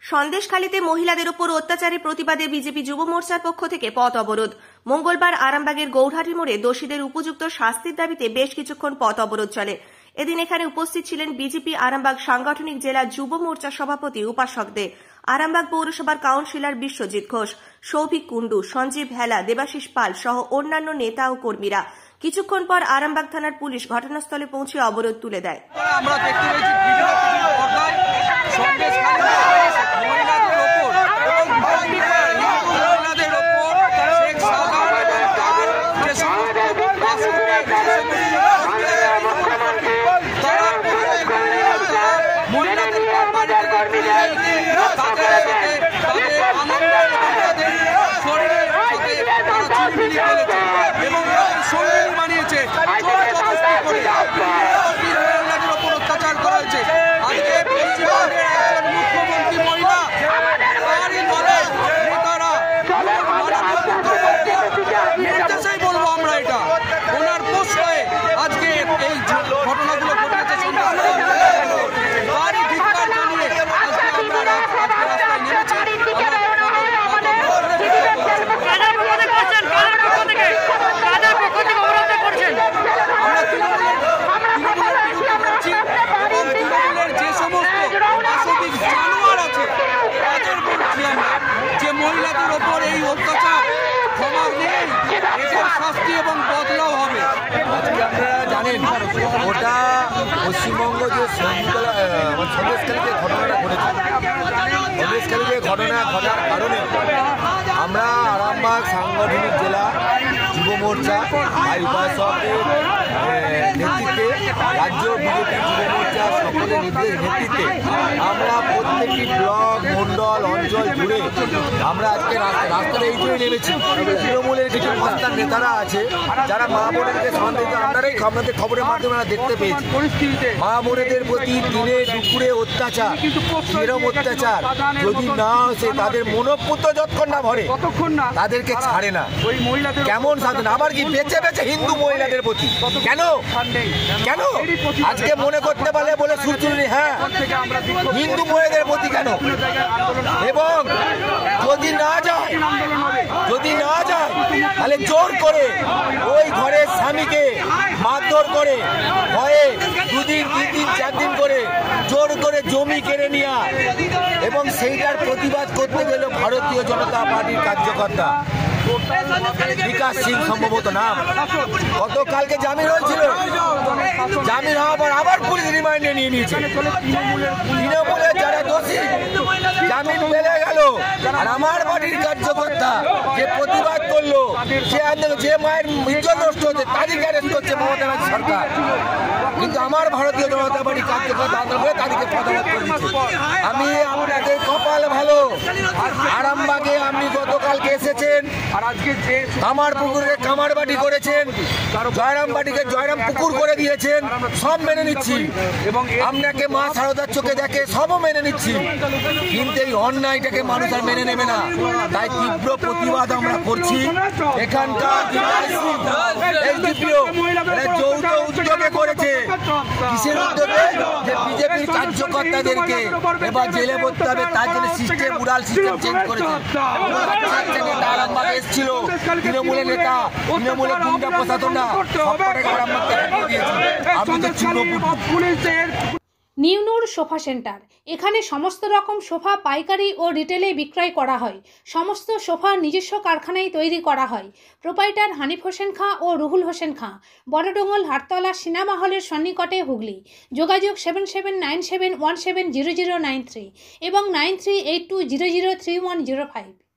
সন্দেশখালীতে মহিলাদের উপর অত্যাচারের প্রতিবাদে বিজেপি যুব মোর্চার পক্ষ থেকে পথ অবরোধ। মঙ্গলবার আরামবাগের গৌরহাটি মোড়ে দোষীদের উপযুক্ত শাস্তির দাবিতে বেশ কিছুক্ষণ পথ অবরোধ চলে। এদিন এখানে উপস্থিত ছিলেন বিজেপি আরামবাগ সাংগঠনিক জেলা যুব মোর্চা সভাপতি উপাসক দে, আরামবাগ পৌরসভার কাউন্সিলর বিশ্বজিৎ ঘোষ, সৌভিক কুণ্ডু, সঞ্জীব হেলা, দেবাশিস পাল সহ অন্যান্য নেতা ও কর্মীরা। কিছুক্ষণ পর আরামবাগ থানার পুলিশ ঘটনাস্থলে পৌঁছে অবরোধ তুলে দেয়। অত্যাচার করা হয়েছে। আজকে পশ্চিমবঙ্গের একজন মুখ্যমন্ত্রী মহিলা নির্দেশেই বলবো আমরা, এটা ওনার পোস্ট হয়ে আজকে এই ঘটনাগুলো ঘটেছে। তারই ধিক্কার জানিয়ে আজকে আমরা রাস্তায় নেমেছি। আমরা তৃণমূলের যে সমস্ত রাজনৈতিক জানোয়ার আছে তাদের বলছি আমরা যে মহিলাদের ওপর এই অত্যাচার ক্ষমা নেই, এটার শাস্তি এবং বদলাও হবে। আজকে আপনারা জানেন ওটা পশ্চিমবঙ্গ যে সন্দেশখালীতে ঘটনাটা ঘটেছে, সন্দেশখালীতে ঘটনা ঘটার কারণে আমরা আরামবাগ সাংগঠনিক জেলা যুব মোর্চা আর উপাসকের নেতৃত্বে, রাজ্য বিজেপি যুব মোর্চা সকলের নেতৃত্বে আমরা প্রত্যেকটি ব্লক, মণ্ডল, অঞ্চল জুড়ে আমরা আজকে রাস্তায় এই জন্য নেমেছি। তৃণমূলের কিছু মস্তান নেতারা আছে যারা মা বোনেদেরকে সন্দেহ, আপনারাই আপনাদের খবরের মাধ্যমে আমরা দেখতে পেয়েছি মা বোনেদের প্রতি দিনে দুপুরে অত্যাচার, এরম অত্যাচার যদি না আসে তাদের মনোপুত্র যতক্ষণ না ভরে তাদেরকে ছাড়ে না। কেমন সাধন, আবার কি বেঁচে বেঁচে হিন্দু মহিলাদের প্রতি কেন কেন আজকে মনে করতে পারলে বলে সুরচুরি, হ্যাঁ হিন্দু মহিলাদের প্রতি কেন? এবং যদি না যায় তাহলে জোর করে ওই ঘরের স্বামীকে মারধর করে ভয়ে 2 দিন 3 দিন 4 দিন করে জোর করে জমি কেড়ে নেওয়া, এবং সেইটার প্রতিবাদ করতে গেল ভারতীয় জনতা পার্টির কার্যকর্তা বিকাশ সিং সম্ভবত নাম, গতকালকে জামিন হয়েছিল, জামিন হওয়ার পর আবার পুলিশ রিমান্ডে নিয়ে নিয়েছে। তৃণমূলের যারা দোষী জামিন পেলে গেল, আর আমার পার্টির কার্যকর্তা যে প্রতিবাদ করলো, যে মায়ের ইজ্জত নষ্ট হচ্ছে তাদেরকে অ্যারেস্ট করছে মমতা ব্যানার্জি সরকার। কিন্তু আমার ভারতীয় জনতা পার্টির কার্যকর্তা আন্দোলনে তাদেরকে প্রতিবাদ করে দিচ্ছে। আমি আপনাদের কপাল ভালো, আরামবাগে আপনি গতকালকে এসেছেন, কামার পুকুরে কামার বাটি করেছেন, জয়রাম বাটিকে জয়রাম পুকুর করে দিয়েছেন, সব মেনে নিচ্ছি। এবং আপনাকে মা সারদার চোখে দেখে সবও মেনে নিচ্ছি, কিন্তু এই অন্যায়টাকে মানুষ আর মেনে নেবে না। তাই তীব্র প্রতিবাদ আমরা করছি। এখানকার যৌথ উদ্যোগে করেছে, কিসের উদ্যোগে? যে বিজেপির কার্যকর্তাদেরকে এবার জেলে পড়তে হবে, তার জন্য সিস্টেম, উড়াল সিস্টেম চেঞ্জ করেছে। আরামবাগে এসেছিল তৃণমূলের নেতা, তৃণমূলের গুন্ডা প্রশাসনরা সবকটাকে আরামবাগকে হারিয়ে দিয়েছে। আমি তো নিউনুর সোফা সেন্টার, এখানে সমস্ত রকম সোফা পাইকারি ও রিটেলে বিক্রয় করা হয়। সমস্ত সোফা নিজস্ব কারখানায় তৈরি করা হয়। প্রোপাইটার হানিফ হোসেন খাঁ ও রুহুল হোসেন খাঁ, বড়ডোঙ্গল হাটতলা সিনেমা হলের সন্নিকটে, হুগলি। যোগাযোগ 7797170093 এবং 9382003105।